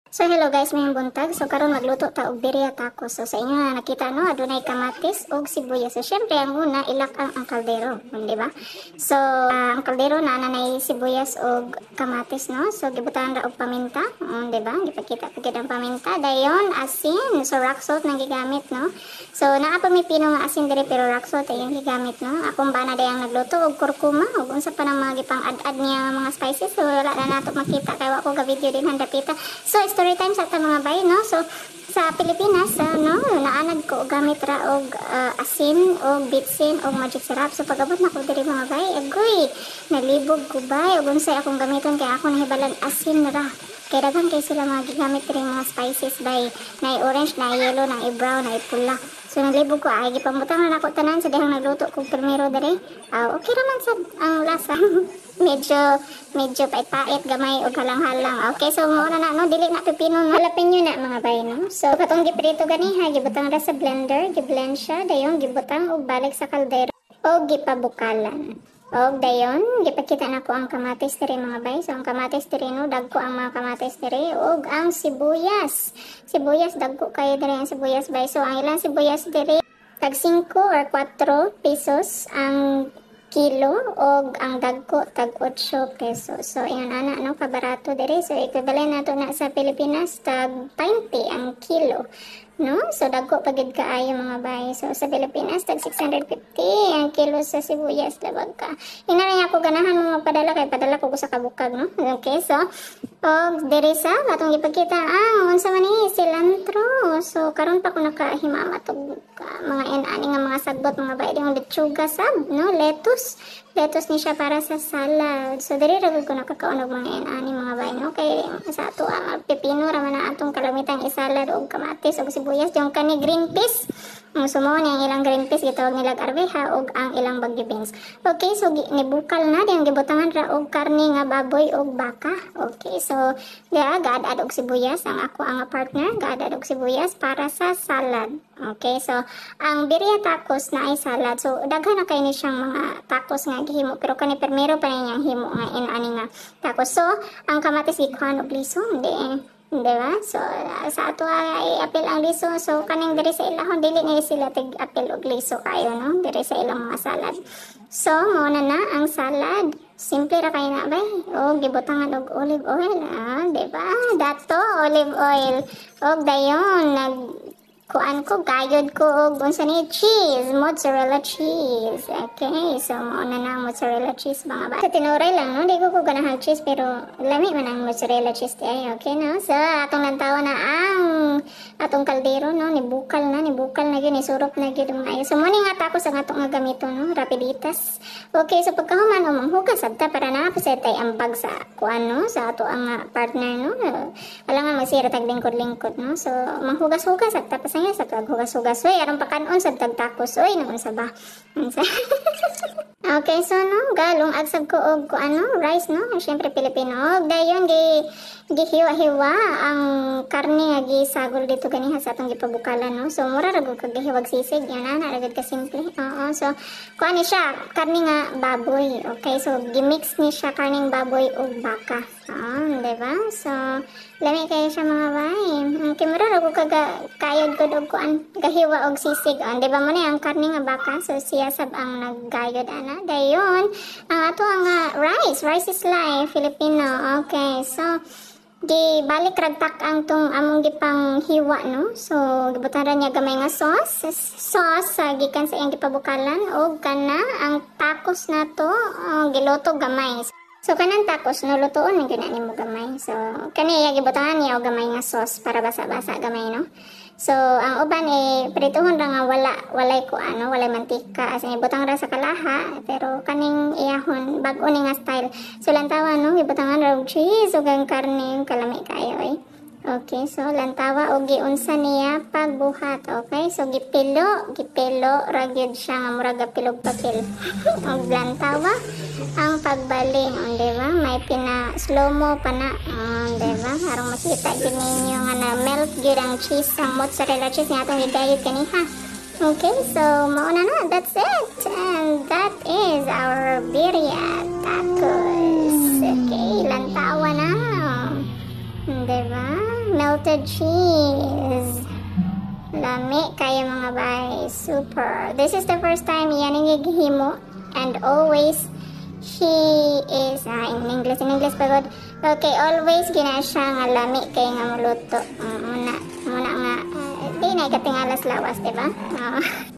So hello guys, mayong buntag. So karon magluto ta og birria tacos. So sa inyo na nakita no, adunay kamatis og sibuyas. So syempre ang una ilak ang kaldero, di ba? So ang kaldero na nanay sibuyas og kamatis no. So gibutan ra og paminta, di ba? Gipakita pagid ang paminta. Dayon asin, so rock salt nang gigamit no. So naa pa may pino nga asin diri pero rock salt ay yung gigamit no. Akong bana dayang nagluto og kurkuma ug unsa pa nang mga gipang-add niya mga spices. So wala na nato makita kay wa ko ga video din handapita. So story time sa mga bay no. So sa Pilipinas no naanad ko gamit ra og asin og bitsin og magic syrup. So pag-abot na ko diri mga bay agoy nalibog ko bay ug unsay akong gamiton kay ako nahibalan asin ra. Kaya daghan kay sila mga gigamit rin mga spices bay na orange, na yellow, na brown, na pula. So naglibog ko ay gipamutang na ako tanan sa dihang nagluto ko primero dere. Okay raman sa ang lasa. medyo pait-pait gamay og halang-halang. Okay, so mo na no dili na pipino no. Jalapeno na mga bay no. So katong giprito ganiha gibutang ra sa blender, giblend siya dayon gibutang og balik sa kaldero og gipabukalan. Og dayon, gipakita na ko ang kamatis diri mga bay. So ang kamatis diri no, dagko ang mga kamatis diri og ang sibuyas. Sibuyas dagko kayo diri ang sibuyas bay. So ang ilang sibuyas diri tag 5 or 4 pesos ang kilo og ang dagko tag 8 pesos. So ayan ana no kabarato diri. So equivalent nato na sa Pilipinas tag 20 ang kilo. No? So, dagko pagid kaayo mga bay. So, sa Pilipinas, tag 650 ang kilo sa sibuyas. Labag ka. Ina rin ako ganahan mga padala kay padala ko sa kabukag, no? Okay, so, diri sa, katong ipagkita, unsa man ni cilantro. So, karon pa ko nakahimama to mga inani nga mga sagbot, mga bay. Yung lechuga sab, no? Lettuce ni siya para sa salad. So, diri ragod ko nakakaunog mga inani, mga bay, no? Kay, sa ato, ang pepino, raman na atong kalamitang isalad o kamatis o sibuyas, yung kani green peas. Sumo ni ang ilang green peas gitawag nila arveja og ang ilang bagyo beans. Okay, so nibukal na diyang gibutangan ra og karne nga baboy og baka. Okay, so diya gaad og sibuyas ang ako ang partner, gaad og sibuyas para sa salad. Okay, so ang birria tacos na ay salad. So daghan na kay ni siyang mga tacos nga gihimo pero kani primero pa niyang himo nga inani nga tacos. So ang kamatis gikuhan og lisong diba? So, sa ato ay apil ang liso. So, kaning diri sa ilahon, dili nila sila tig-apil og liso kayo, no? Diri sa ilang mga salad. So, muna na ang salad. Simple ra kayo na, bay. O, gibutangan og olive oil, diba? Dato, olive oil. Og dayon, kuan ko, gayod ko og unsa ni cheese, mozzarella cheese. Okay, so mauna na ang mozzarella cheese mga ba. Sa tinuray lang, no? Di ko ganahan cheese pero lami man ang mozzarella cheese di ay. Okay, no? So, atong lantawa na ang atong kaldero, no? Nibukal na yun, isurop na yun mga ayo. So, muna nga tapos ang atong nga gamito, no? Rapiditas. Okay, so pagkahuman, manghugas sabta para na pasetay ang bag sa kuan, no? Sa ato ang partner, no? Alangan magsira tag lingkod-lingkod, no? So, manghugas-hugas sabta pa nga sa taghugas-hugas. Uy, arang pakanon sa tagtapos. Uy, naman sa ba? Okay, so no, galong agsab ko og rice, no? Siyempre Pilipino. Og dayon gihiwa-hiwa ang karne nga gisagol dito ganiha sa atong gipabukalan, no? So mura ra gud kag gihiwag sisig, yan na ra gud ka simple. Oo, so kuan ni siya karne nga baboy. Okay, so gimix ni siya karning baboy ug baka. Di ba? So lami kayo siya mga bay. Kimura ra gud kayod gud og kuan gahiwa og sisig. Di ba mo na ang karne nga baka? So siya sab ang naggayod ana. Dayon ang ato nga rice is life Filipino. Okay, so balik ragtak ang tong among gipang hiwa, no? So gibutan ra niya gamay nga sauce gikan sa iyang gipabukalan og kana ang tacos nato giluto gamay. So kanang tacos no lutoon man gyud nimo gamay. So kaniya gibutangan niya og gamay nga sauce para basa-basa gamay, no? So ang uban prituhon ra nga walay walay mantika as ibutang ra sa kalaha pero kaning iyahon bag-o ni nga style. So lantawa no gibutangan ra og cheese ug ang karne kalami kayo. Okay, so lantawa og giunsa niya pagbuhat. Okay, so gipilo ra gyud siya nga murag gapilog papel. Og lantawa ang pagbaling, di ba? May slow mo pa na, di ba? Harong makita gyud ninyo nga na melt gyud ang cheese, ang mozzarella cheese nga atong gigayod kaniha. Okay, so mauna na, that's it. And that is our birria tacos. Okay, lantawa na. Diba? melted cheese. Lami kayo mga bay. Super. This is the first time yan ang gihimo. And always, she is, in English pagod. Okay, always gina siya nga lami kay nga muluto. Muna nga, di na ikatingalas lawas, diba?